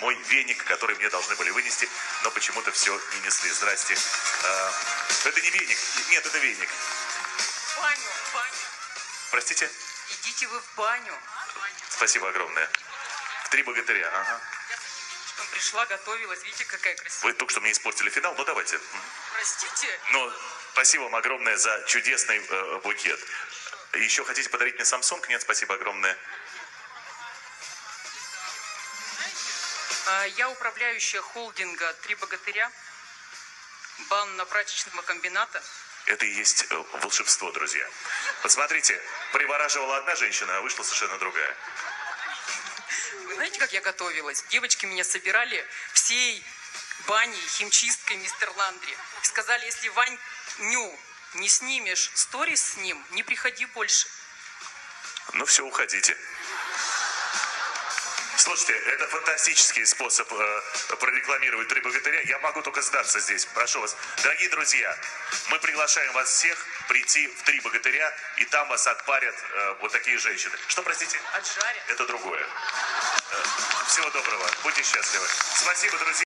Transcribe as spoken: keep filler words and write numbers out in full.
мой веник, который мне должны были вынести, но почему-то все не несли. Здрасте. А, это не веник. Нет, это веник. В баню, в баню. Простите? Идите вы в баню. Спасибо огромное. В «Три богатыря». Ага. Я пришла, готовилась. Видите, какая красивая. Вы только что мне испортили финал, ну давайте. Простите. Ну, спасибо вам огромное за чудесный э, букет. Еще хотите подарить мне Samsung? Нет, спасибо огромное. Я управляющая холдинга «Три богатыря», банно-прачечного комбината. Это и есть э, волшебство, друзья. Посмотрите, привораживала одна женщина, а вышла совершенно другая. Вы знаете, как я готовилась? Девочки меня собирали всей баней, химчисткой мистер Ландри. И сказали, если Ваню не снимешь сторис с ним, не приходи больше. Ну все, уходите. Слушайте, это фантастический способ э, прорекламировать «Три богатыря». Я могу только сдаться здесь. Прошу вас. Дорогие друзья, мы приглашаем вас всех прийти в «Три богатыря», и там вас отпарят э, вот такие женщины. Что, простите? Отжарят. Это другое. Э, всего доброго. Будьте счастливы. Спасибо, друзья.